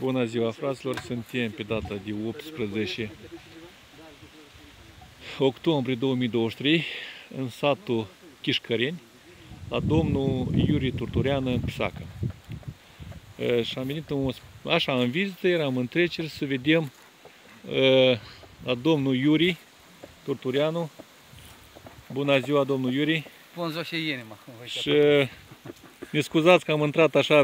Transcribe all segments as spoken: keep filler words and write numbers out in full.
Bună ziua, fraților! Suntem pe data de optsprezece octombrie două mii douăzeci și trei în satul Chișcăreni, la domnul Iuri Turtureanu în Pisacă. Și am venit în, așa în vizită, eram în trecere să vedem la domnul Iuri Turtureanu. Bună ziua, domnul Iuri! Bună ziua și inima! Și ne scuzați că am intrat așa.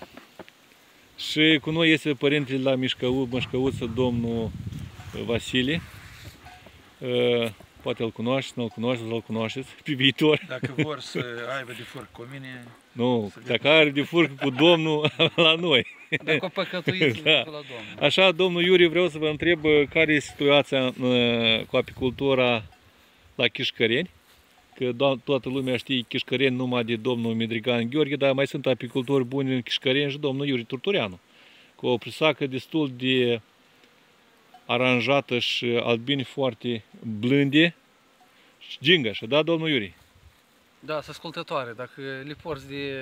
Și cu noi este părintele la Mișcău, Mășcăuță, domnul Vasile. Poate îl cunoașteți, nu-l cunoașteți, îl cunoașteți pe viitor. Dacă vor să aibă de furc cu mine... Nu, dacă are de furc cu domnul, la noi. Dacă o păcătuiți da. La domnul. Așa, domnul Iuri, vreau să vă întreb care e situația cu apicultura la Chișcăreni. Că toată lumea știe Chișcăreni numai de domnul Midrigan Gheorghe, dar mai sunt apicultori buni în Chișcăreni și domnul Iuri Turtureanu. Cu o prisacă destul de aranjată și albini foarte blânde și gingășă, da, domnul Iuri? Da, sunt ascultătoare. Dacă le porți de...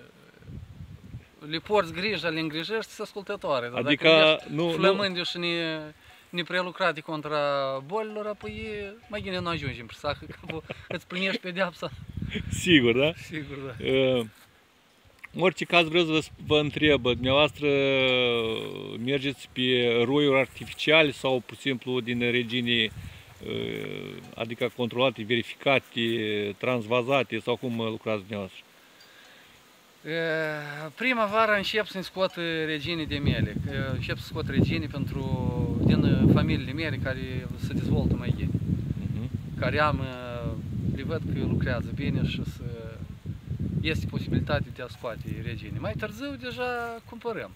le porți grijă, le îngrijești, sunt ascultătoare. Dar adică dacă nu... flămândiu și ne... neprelucrate contra bolilor, apoi mai bine nu ajungi în prisacă, că îți plinești pedeapsa. Sigur, da? Sigur, da. În orice caz vreau să vă, vă întreb, dumneavoastră mergeți pe roiuri artificiale sau pur și simplu din regini, adică controlate, verificate, transvazate sau cum lucrați dumneavoastră? Primăvara încep să-mi scot reginii de miele, încep să scot reginii pentru, din familiile mele care se dezvoltă mai bine, uh-huh. care am, le văd că lucrează bine și să, este posibilitatea de a scoate reginii. Mai târziu deja cumpărăm.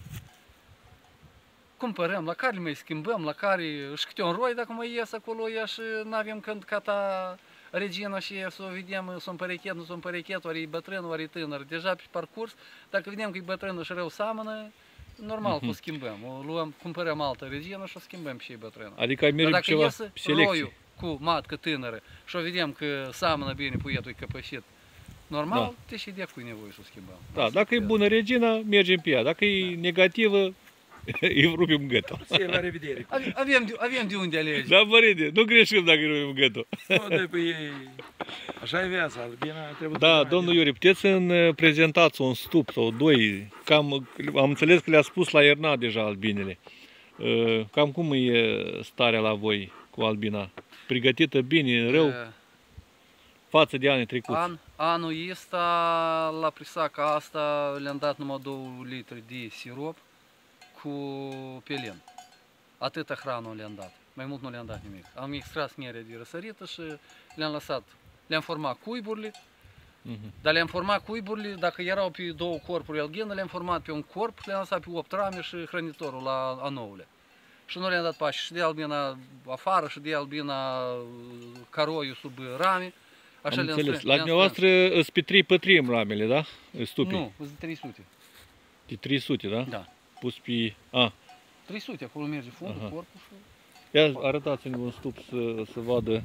Cumpărăm, la care le mai schimbăm, la care și câte un roi dacă mai ies acolo, ea și n-avem când cata regina și să o vedem, să o împărechet, nu să o împărechet, ori e bătrân, ori e tânăr. Deja pe parcurs, dacă vedem că e bătrână și rău seamănă, normal că o schimbăm. O luăm, cumpărăm altă regină și o schimbăm și e bătrână. Adică ai merge ceva selecție. Roiul cu matcă tânără și o vedem că seamănă bine puietul e căpășit, normal, da. Te și de cu nevoie să o schimbăm. Da, dacă e bună regina, mergem pe ea. Dacă e da. negativă, îi rupim gâtul. La revedere. Avem de, avem de unde alege. Da, părinte, nu greșim dacă îi rupim gâtul. Nu, de pe ei. Așa e viața, albina trebuie. Da, domnul Iuri, puteți să-mi prezentați un stup sau doi, cam, am înțeles că le-a spus la iernat deja albinele. Cam cum e starea la voi cu albina? Pregătită bine, rău? Față de anii trecuți. An, anul ăsta, la prisaca asta, le-am dat numai două litri de sirop cu pelen. Atâta hrană le-am dat. Mai mult nu le-am dat nimic. Am extras miere de răsărită și le-am lăsat. Le-am format cuiburile, uh-huh. dar le-am format cuiburile, dacă erau pe două corpuri algină, le-am format pe un corp, le-am lăsat pe opt rame și hrănitorul la a noule. Și nu le-am dat pași și de albina afară și de albina caroiul sub rame. Așa am înțeles. La dumneavoastră sunt pe trei pătrimi ramele, da? Stupii. Nu, sunt trei sute. De trei sute, da? Da. Pus pe... A. trei sute, acolo merge fundul, aha. Corpul și... Ia arătați-ne un stup să, să vadă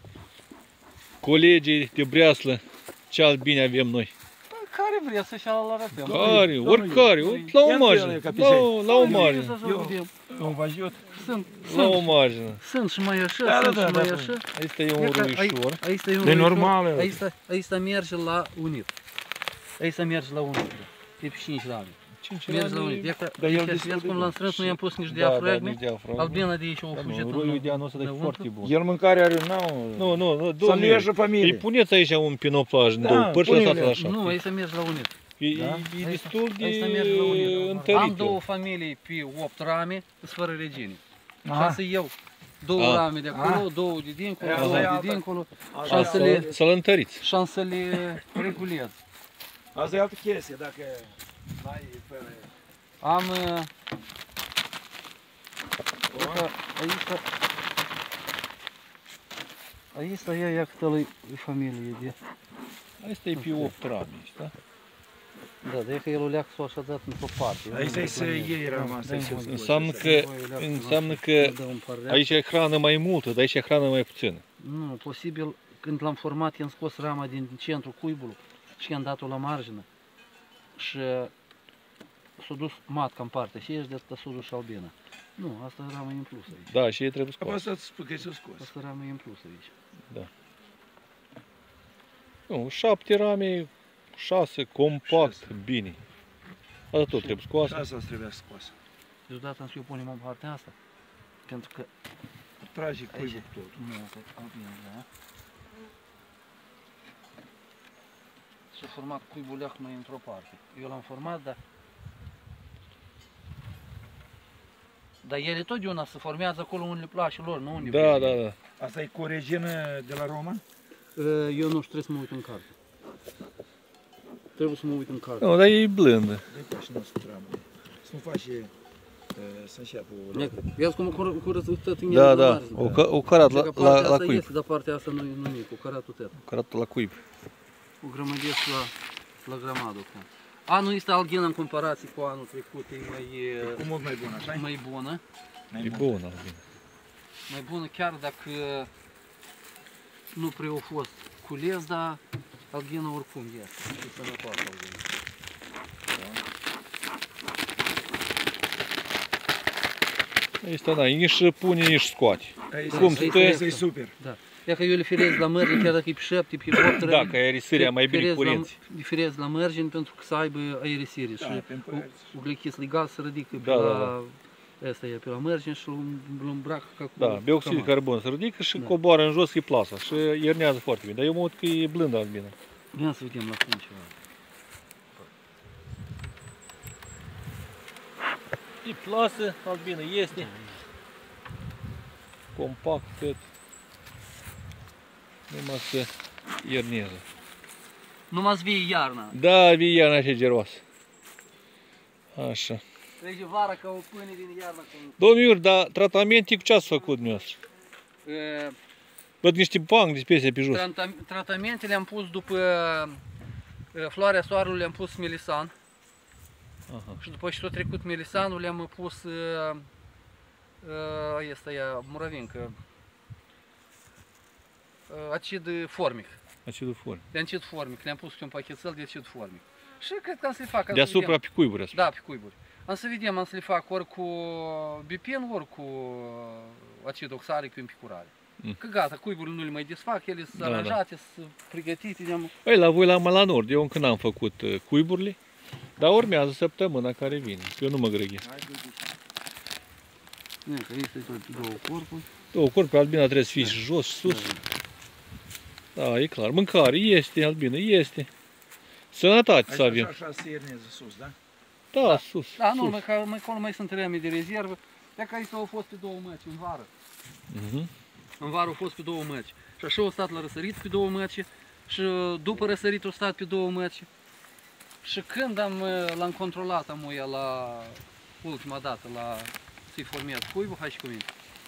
colegii de breaslă ce albine avem noi. Păi care vreți să-și arătăm? Care, oricare, la o margină, la, la o margină. Eu vă ajut. La o margină. Sunt și mai așa, sunt și mai așa. Aici e un ruișor. De normal. Aici merge la unit. Aici merge la unit. E pe cinci rame. Merge la unit. Vezi cum l-am strâns, nu i-am pus nici diafragme. Albina de aici o fugit. Roiul de anul ăsta e foarte bun. El mâncare are, nu, nu, nu, să nu ieși familie. Îi puneți aici un pinoplaj în două părți și lăsați așa. Nu, aici merge la unit. E destul de întărit. Am două familii pe opt rame, sunt fără regini. Ca să iau două rame de acolo, două de dincolo, două de dincolo, să-l întăriți. Și să le regulez. Asta e altă chestie, dacă n-ai fără... Am... Aici... Aici e ea câtă familie de... Asta e pe opt rame, da? Da, de că el o leacă s-o așezat într-o parte. Aici e să iei rămas. Înseamnă că, înseamnă că aici e hrană mai multă, dar aici e hrană mai puțină. Nu, posibil, când l-am format, i-am scos rama din centrul cuibului și i-am dat-o la margină. Și s-a dus matca în partea și ești de asta s-a dus și albina. Nu, asta ramă în plus aici. Da, și ei trebuie Apoi scoasă. asta îți spui că e scos. Asta ramă în plus aici. Da. Nu, șapte rame, șase, compact, Șase. bine. Asta tot trebuie Și scoasă. asta îți trebuia scoasă. Deodată am să o punem în partea asta. Pentru că Trage cuibul aici, cu tot. nu, că albina, da? S-a format cuibul leac mai într-o parte. Eu l-am format, dar... Dar ele totdeauna se formează acolo unde le place lor, nu unde Da, vrei. da, da. Asta e cu o regină de la Roman? Eu nu știu, trebuie să mă uit în carte. Trebuie să mă uit în carte. Nu, dar e blândă. De faci nostru treabă. Să nu faci e, să înșeapă o Ia- Vezi cum cur- curăță tot în Da, el de da. mare. O, ca, o carat la, Că la, partea la asta cuib. este, dar partea asta nu, nu e, cu caratul tău. Carat la cuib. O grămădesc la, la grămadă acum. Anul este alghină în comparație cu anul trecut, e mai, Cu mult mai bun, așa? mai bună. E bună. bine. Mai bună chiar dacă nu prea au fost cules, dar alghină oricum este. E sănătoasă alghină. Este, da, nici pune, nici scoate. Aici Cum e- stă? aici e super. Da. Ia că eu le ferez la mărgini, chiar dacă e pe șapte, pe opt Da, că aerisirea mai bine ferez la- curenți. Le ferez la mărgini pentru că să aibă aerisire Da, și pentru u- aer- uglechistul legal să ridică pe Da, da, la... Asta e, pe la mărgini și îl îmbracă ca cu... Da, bioxid de cămașă. carbon se ridică și Da. coboară în jos, e plasa și iernează foarte bine. Dar eu mă uit că e blândă albina. Ia să vedem la cum ceva. E plasă, albină este. Compact, tot. Numai să ierneze. Numai vie iarna. Da, vii iarna așa geroasă. Așa. Trece vara ca o pâine din iarna. Cum... Domnul Iur, dar tratamentii cu ce ați făcut dumneavoastră? E, Văd niște pang de spese pe jos. trata- Tratamentele am pus după e, floarea soarelui, le-am pus melisan. Aha. Și după ce s-a trecut melisanul, le-am pus e, e, asta e muravincă. E, acid formic. Acidul form. De acid formic. Le-am pus un pachetel de acid formic. Și cred că am să-i fac. am să Deasupra vedem. pe cuiburi. asta. Da, pe cuiburi. Am să vedem, am să le fac ori cu bipin, ori cu acid oxalic prin picurare. Mm. Că gata, cuiburile nu le mai desfac, ele sunt Da, da. aranjate, sunt pregătite. De-am... Păi, la voi la la nord, eu încă n-am făcut uh, cuiburile, dar urmează săptămâna care vine. Eu nu mă grăghesc. Hai, du-te. Ia, că este tot două corpuri. Două corpuri, albina trebuie să fie și jos și sus. Da, e clar. Mâncare este, albină, este. Sănătate să Așa, avem. așa, așa se ierneze sus, da? Da, sus. Da, nu, sus. mai, ca, mai acolo mai sunt rame de rezervă. Dacă aici au fost pe două măci în vară. Mhm. În vară au fost pe două măci. Și așa au stat la răsărit pe două măci. Și după răsărit au stat pe două măci. Și când am, l-am controlat amuia la ultima dată, la să-i formez cuibul, hai și cu mine.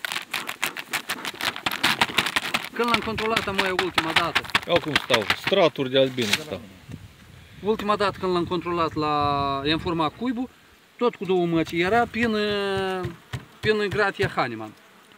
Când l-am controlat amuia ultima dată, Iau cum stau. Straturi de albină stau. ultima dată când l-am controlat la, i-am format cuibul, tot cu două măci, era prin, prin gratia Hahnemann.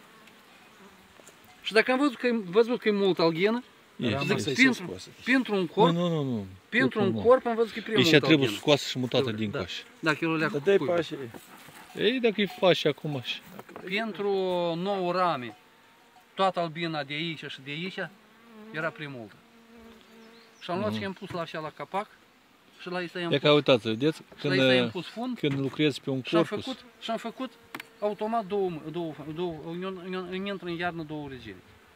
Și dacă am văzut că, văzut că e mult alghină, Este. Rămâne zic, să-i pentru- scoasă. pentru un Nu, corp, nu, nu, nu. pentru Tot un mult. corp am văzut că e prea Deci mult ea trebuie alghină. scoasă și mutată Trebuie, din da. coaș. Dacă eu o leac Dar cu dai cuibul. pași. Ei, dacă îi faci și acum așa. Pentru nouă rame, toată albina de aici și de aici era prea multă. Și am luat Mhm. și i-am pus la așa la capac și la asta i-am E pus, ca uitați, vedeți, și la când, asta i-am pus fund când lucrezi pe un și am corpus, făcut, și am făcut automat două, două, două, două îmi intră în iarnă două regini.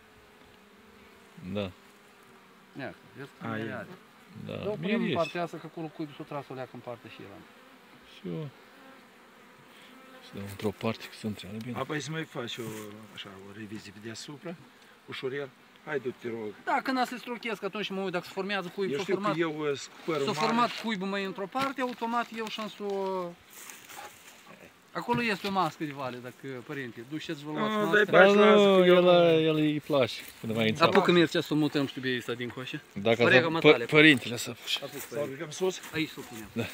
da, Ia, vezi că A, mai e. are. da, Dar o mie punem în este. partea asta, că acolo cuibul s-o tras o leacă în partea și era. Și eu. Să dăm într-o parte că se întreabă bine. Apoi să mai faci o, așa, o revizie pe deasupra, ușurel. Hai, du-te, rog. Da, când asta se strochesc, atunci mă uit dacă se formează cuibul, Eu s-a știu că format, eu uh, sunt cu părul s-a mare. format cuibul mai într-o parte, automat eu și-am s-o... Acolo este o mască de vale, dacă părinte, duceți-vă luați Nu, mască. dai Da, Faci lasă nu, că eu el, nu- el îi place când mai înțeleg. Apucă mergea să o mutăm și pe asta din coașă. Dacă Părerea ați mă pă, tale. părintele să Apuc Sau pe ridicăm sus? aici să o punem.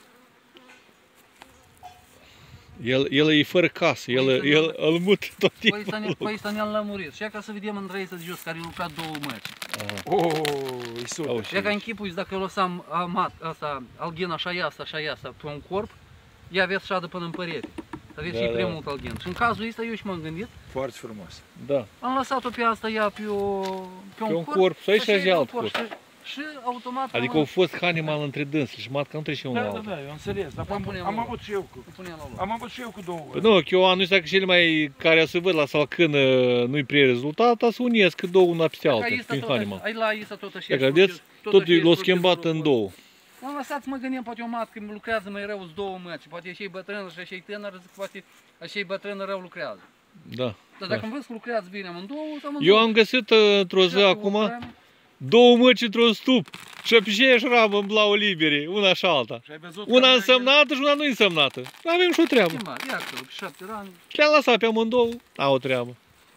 el, el e fără casă, el, Păi să el îl mută tot Păi timpul. să ne, păi să ne-am lămurit. Și ia ca să vedem în trăiță de jos, care a lucrat două măci. Aha. Oh, e super. Auzi. Ia ca închipuiți, dacă lăsam amat, asta, alghina așa iasă, așa iasă, pe un corp, ea aveți șadă până în părete. Aveți Da, și prea da. mult alghen. Și în cazul ăsta eu și m-am gândit, Foarte frumos. Da. am lăsat-o pe asta ea pe, o, pe, Pe un un corp, corp, să ai și așa azi e alt pe un corp. Și, și automat Adică am- au fost Hanimal între dânsele și matca nu trece unul Da, la da, altul. da, eu înțeles. Dar Am am, pune am la avut și eu cu... îl puneam la loc. Am avut și eu cu două. Păi nu, că eu anul ăsta că cele mai care să văd la salcână nu-i prea rezultat, a să unesc două una peste Ca alta, Isa prin tot Hanimal. așa- ai la Isa tot așa. Ia că vedeți, tot l-au schimbat în două. Am lăsat să mă gândim, poate o matcă lucrează mai rău, sunt două măci, poate e și bătrână și așa e tânără, zic, poate așa e bătrână rău lucrează. Da. Dar da. dacă îmi văd că lucrează bine amândouă, să amândouă. Eu am găsit uh, într-o zi acum două măci într-un stup și pe aceeași ramă în blau libere, una și alta. Și ai văzut Una că- însemnată și una nu însemnată. Avem și o treabă. Iată, pe șapte rame, Le-am lăsat pe amândouă, au o treabă.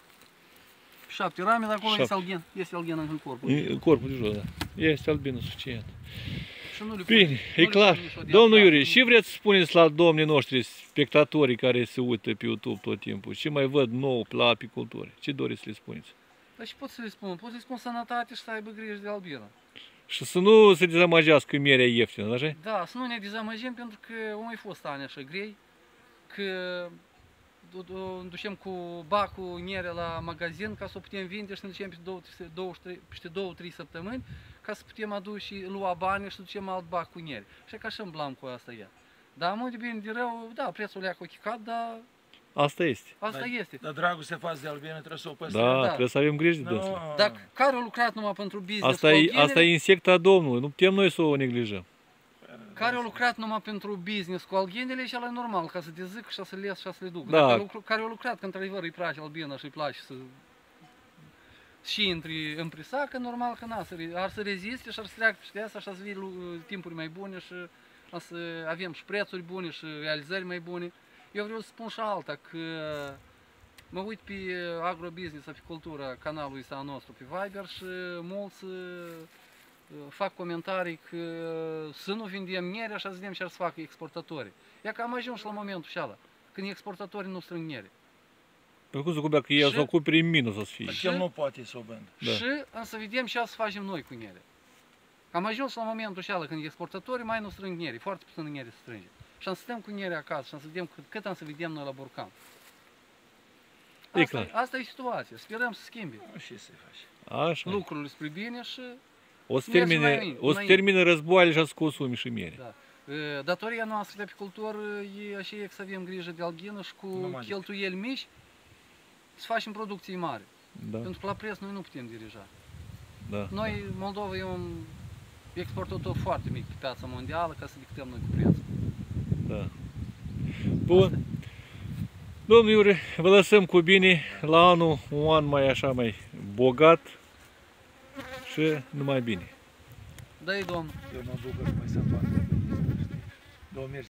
pe șapte rame, dar acolo Șapte. este alghen, este alghen în corpul. În corpul de jos, da. Este albină suficient. Și nu le Bine, pune- e nu le clar. pune nici o Domnul diafragmă, Iurie, nu- și vreți să spuneți la domnii noștri, spectatorii care se uită pe YouTube tot timpul, ce mai văd nou la apicultură? Ce doriți să le spuneți? Dar și pot să le spun, pot să le spun sănătate și să aibă grijă de albină. Și să nu se dezamăgească mierea ieftină, așa? Da, să nu ne dezamăgim pentru că au mai fost ani așa grei, că du- du- ducem cu bacul niere la magazin ca să o putem vinde și ne ducem peste două, trei- două, trei- peste două, trei săptămâni ca să putem aduce și lua bani și ducem alt bac cu niere. Și ca și îmblam cu asta ea. Dar mult de bine de rău, da, prețul le-a cochicat, dar Asta este. asta Dar- este. Dar dragostea față de albine trebuie să o păstrăm. Da, da. trebuie să avem grijă de Nu. dânsul. Dacă care a lucrat numai pentru business Asta cu e, alghenele, asta e insecta Domnului, nu putem noi să o neglijăm. care a lucrat numai pentru business cu alghenele și ăla e normal, ca să te zic și să le ies și să le duc. Da. Dar care, lucru- care a lucrat, că într-adevăr îi place albina și îi place să și intri în prisacă, normal că n-a, să re- ar să reziste și ar să treacă peste asta și ar să vii lu- timpuri mai bune și ar să avem și prețuri bune și realizări mai bune. Eu vreau să spun și alta, că mă uit pe agrobusiness, apicultura canalului ăsta nostru pe Viber și mulți uh, fac comentarii că să nu vindem miere, așa să vedem ce ar să facă exportatorii. Ia că am ajuns la momentul ăla, când exportatorii nu strâng miere. Pe cum să cupea că el Și- să acopere în minus să fie. Dar el nu poate să o vândă. Da. Și am să vedem ce o să facem noi cu miere. Am ajuns la momentul ăla când exportatorii mai nu strâng miere, foarte puțin miere se strânge. Și am să stăm cu miere acasă și am să vedem cât, cât am să vedem noi la borcan. E Asta, clar. asta e situația, sperăm să schimbe Nu știu ce să faci. Așa. lucrurile spre bine și O să mergem termine, înainte, o să înainte. termine războaiele și o să consumi și miere. Da. E, Datoria noastră de apicultor e așa e să avem grijă de albină și cu Numai de- cheltuieli mici să facem producții mari. Da, Pentru că la preț noi nu putem dirija. da. Noi, Moldova, e un exportator foarte mic pe piața mondială ca să dictăm noi cu prețul. Da. Bun. Domnul Iure, vă lăsăm cu bine la anul, un an mai așa mai bogat și numai bine. Da-i, domn. Eu mă bucur că mai să fac. Două mergi.